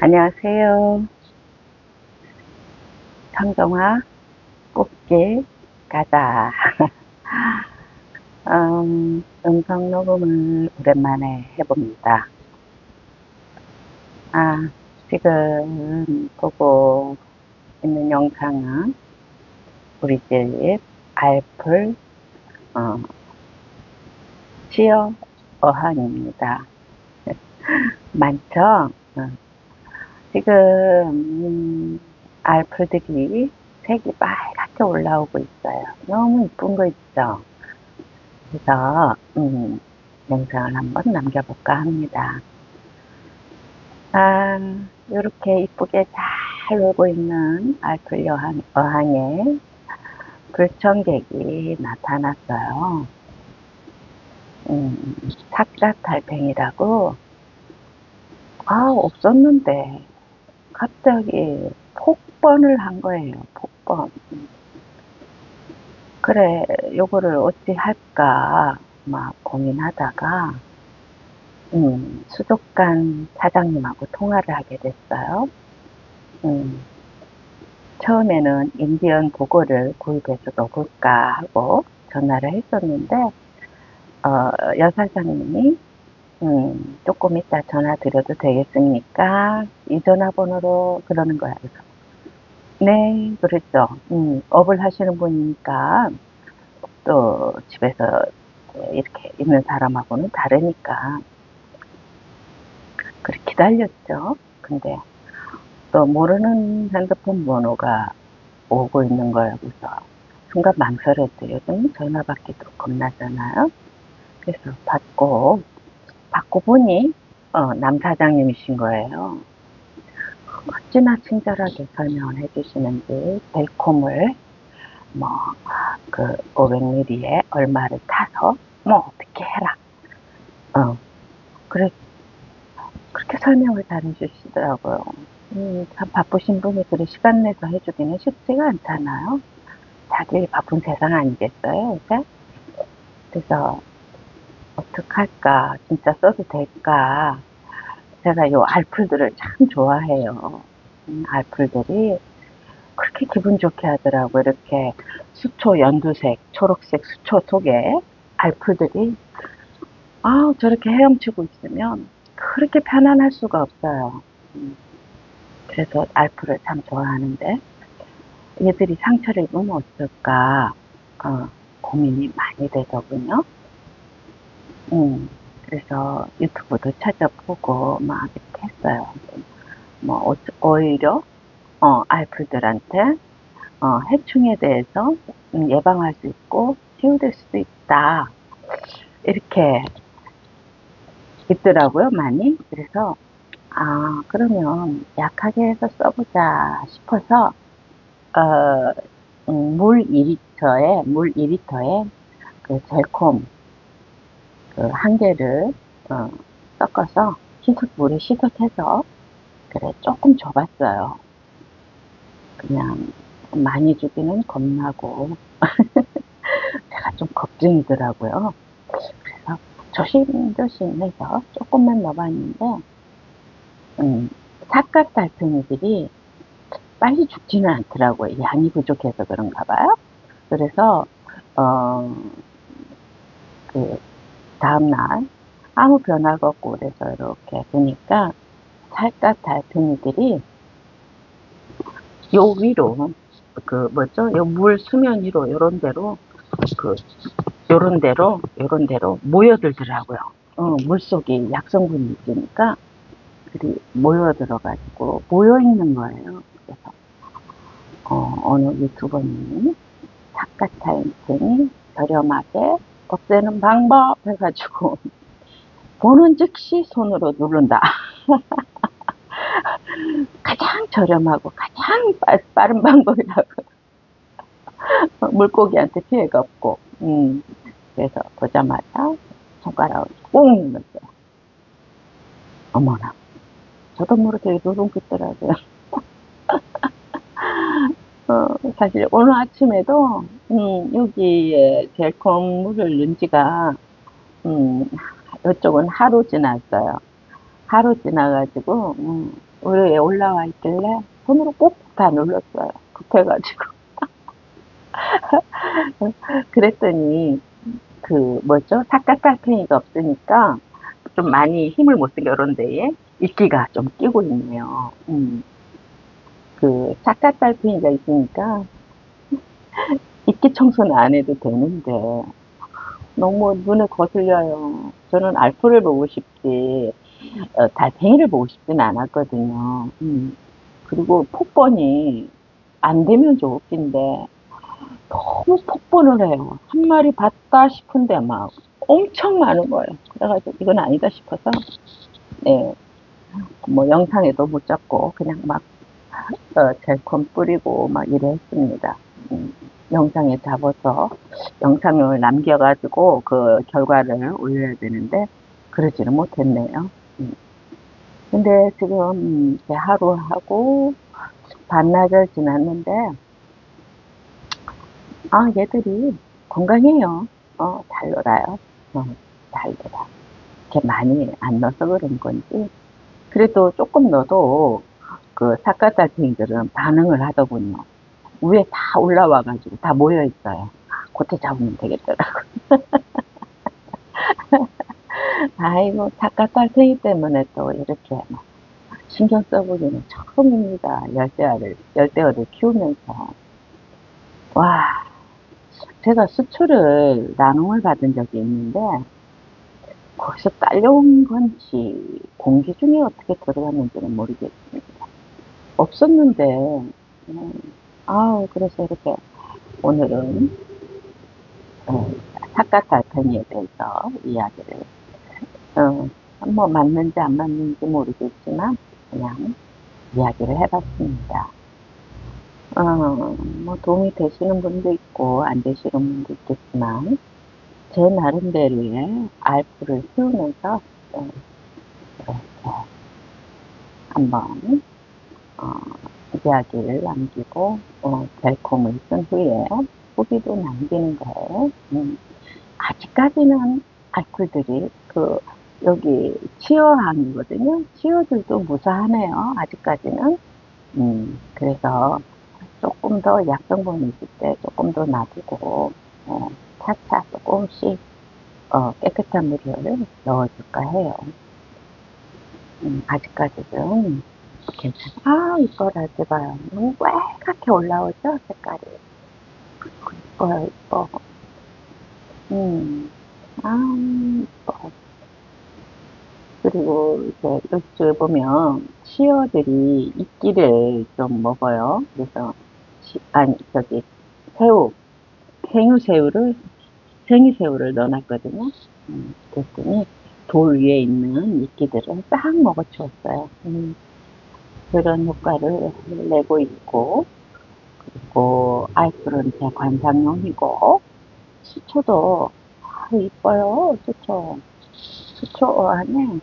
안녕하세요. 성정아, 꽃길 가자. 음성 녹음을 오랜만에 해봅니다. 아, 지금 보고 있는 영상은 우리 집 알풀, 어, 치어 어항입니다. 많죠? 지금, 알풀들이 색이 빨갛게 올라오고 있어요. 너무 이쁜 거 있죠? 그래서 영상을 한번 남겨볼까 합니다. 이렇게 이쁘게 잘 놀고 있는 알풀 어항에 불청객이 나타났어요. 삭자탈팽이라고 없었는데 갑자기 폭번을 한 거예요. 폭번. 그래, 요거를 어찌 할까 막 고민하다가 수족관 사장님하고 통화를 하게 됐어요. 처음에는 인디언 보고를 구입해서 넣어볼까 하고 전화를 했었는데 여사장님이 조금 이따 전화 드려도 되겠습니까? 이 전화번호로 그러는 거야. 그래서 네, 그랬죠. 업을 하시는 분이니까 또 집에서 이렇게 있는 사람하고는 다르니까 그렇게 기다렸죠. 근데 또 모르는 핸드폰 번호가 오고 있는 거예요. 그래서 순간 망설였죠. 요즘 전화 받기도 겁나잖아요. 그래서 받고 보니 남 사장님이신 거예요. 어찌나 친절하게 설명을 해주시는지 벨콤을 뭐 그 500ml에 얼마를 타서 뭐 어떻게 해라. 그래 그렇게 설명을 잘 해주시더라고요. 참 바쁘신 분이 그리 시간 내서 해주기는 쉽지가 않잖아요. 자기 바쁜 세상 아니겠어요, 요새? 그래서 어떡할까, 진짜 써도 될까. 제가 요 알풀들을 참 좋아해요. 알풀들이 그렇게 기분 좋게 하더라고요. 이렇게 수초 연두색, 초록색 수초 속에 알풀들이 저렇게 헤엄치고 있으면 그렇게 편안할 수가 없어요. 그래서 알풀을 참 좋아하는데 얘들이 상처를 입으면 어떨까 고민이 많이 되더군요. 그래서 유튜브도 찾아보고 막 이렇게 했어요. 뭐 오히려 알풀들한테 해충에 대해서 예방할 수 있고 치유될 수도 있다 이렇게 있더라고요, 많이. 그래서 그러면 약하게 해서 써보자 싶어서 물 2리터에 그 젤콤 그 한 개를 섞어서 물에 희석해서 그래 조금 줘봤어요. 그냥 많이 주기는 겁나고 제가 좀 겁쟁이더라고요. 그래서 조심조심 해서 조금만 넣어봤는데 삿갓 달팽이들이 빨리 죽지는 않더라고요. 양이 부족해서 그런가 봐요. 그래서 그 다음날 아무 변화가 없고 그래서 이렇게 보니까 삿갓 달팽이들이 요 위로 그 뭐죠? 요 물 수면 위로 그 요런 데로 모여들더라고요. 물속이 약성분이 있으니까 그리 모여들어가지고 모여있는 거예요. 그래서 어느 유튜버님이 삿갓타임생이 저렴하게 없애는 방법 해가지고 보는 즉시 손으로 누른다. 가장 저렴하고 가장 빠른 방법이라고. 물고기한테 피해가 없고. 그래서 보자마자 손가락을 꾹 눌렀어요. 어머나. 저도 모르게 누른 게 있더라고요. 사실 오늘 아침에도 여기에 젤콤 물을 넣은 지가 이쪽은 하루 지났어요. 하루 지나가지고 위에 올라와 있길래 손으로 꼭 다 눌렀어요. 급해가지고. 그랬더니 그 뭐죠? 삭갓달팽이가 없으니까 좀 많이 힘을 못 쓰게 이런 데에 이끼가 좀 끼고 있네요. 그 삭갓달팽이가 있으니까 이끼 청소는 안 해도 되는데 너무 눈에 거슬려요. 저는 알프를 보고 싶지 달팽이를 보고 싶지는 않았거든요. 그리고 폭번이 안 되면 좋긴데 너무 폭번을 해요. 한 마리 봤다 싶은데 막 엄청 많은 거예요. 그래가지고 이건 아니다 싶어서 네, 뭐 영상에도 못 잡고 그냥 막 젤콘 뿌리고 막 이래 했습니다. 영상에 잡아서 영상을 남겨가지고 그 결과를 올려야 되는데 그러지는 못했네요. 근데 지금 이제 하루하고 반나절 지났는데 아 얘들이 건강해요. 잘 놀아요. 어, 잘 놀아. 이렇게 많이 안 넣어서 그런 건지 그래도 조금 넣어도 그 삿갓달팽이들은 반응을 하더군요. 위에 다 올라와가지고 다 모여 있어요. 그때 잡으면 되겠더라고. 아이고 삿갓달팽이 때문에 또 이렇게 막 신경 써보기는 처음입니다. 열대어를 키우면서 와 제가 수초를 나눔을 받은 적이 있는데 거기서 딸려온 건지 공기 중에 어떻게 들어갔는지는 모르겠습니다. 없었는데 그래서 이렇게 오늘은 어, 삿갓 달팽이에 대해서 이야기를 뭐 맞는지 안 맞는지 모르겠지만 그냥 이야기를 해봤습니다. 뭐 도움이 되시는 분도 있고 안 되시는 분도 있겠지만 제 나름대로의 알프를 키우면서 이렇게 한번 어, 이야기를 남기고 벨콤을 쓴 후에 후기도 남기는 거예요. 아직까지는 알풀들이 여기 치어항이거든요. 치어들도 무사하네요. 아직까지는. 그래서 조금 더 약성분 있을 때 조금 더 놔두고 차차 조금씩 깨끗한 물을 넣어줄까 해요. 아직까지는 괜찮아. 이뻐라, 제가요. 너무 빨갛게 올라오죠, 색깔이. 이뻐요, 이뻐. 음, 이뻐. 그리고 이제 이렇게 보면 치어들이 이끼를 좀 먹어요. 그래서 아니 저기 새우, 생유새우를 생이새우를 넣어놨거든요. 그랬더니 돌 위에 있는 이끼들을 싹 먹어치웠어요. 그런 효과를 내고 있고 그리고 알풀은 제 관상용이고 수초도 이뻐요. 수초 안에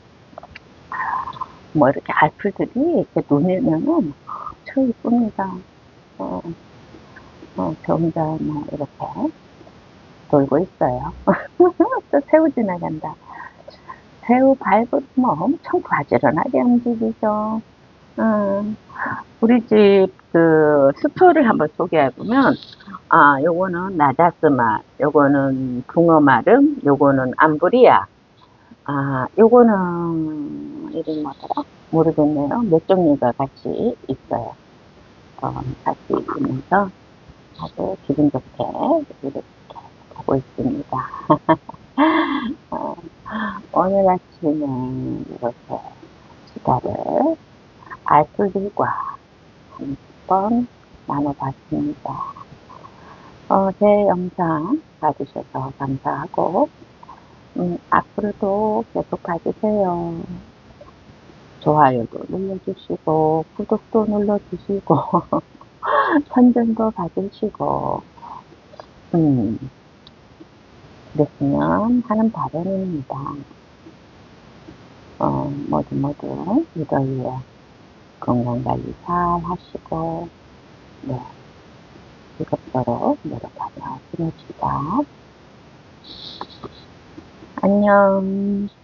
뭐 이렇게 알풀들이 이렇게 놓이면은 참 이쁩니다. 어, 저 혼자 뭐 이렇게 돌고 있어요. 또 새우 지나간다. 새우 밟으면 엄청 바지런하게 움직이죠. 음, 우리 집 그 수초를 한번 소개해보면, 요거는 나자스맛, 요거는 붕어마름, 요거는 암브리아, 요거는 이름이 뭐더라? 모르겠네요. 몇 종류가 같이 있어요. 같이 있으면서 아주 기분 좋게 이렇게 보고 있습니다. 어, 오늘 아침에 이렇게 수다를 알풀들과 한번 나눠봤습니다. 제 영상 봐주셔서 감사하고, 앞으로도 계속 봐주세요. 좋아요도 눌러주시고, 구독도 눌러주시고, 선전도 봐주시고, 음, 그랬으면 하는 바람입니다. 모두 무더위에 건강관리 잘 하시고, 네, 즐겁도록 노력하며 지냅시다. 안녕.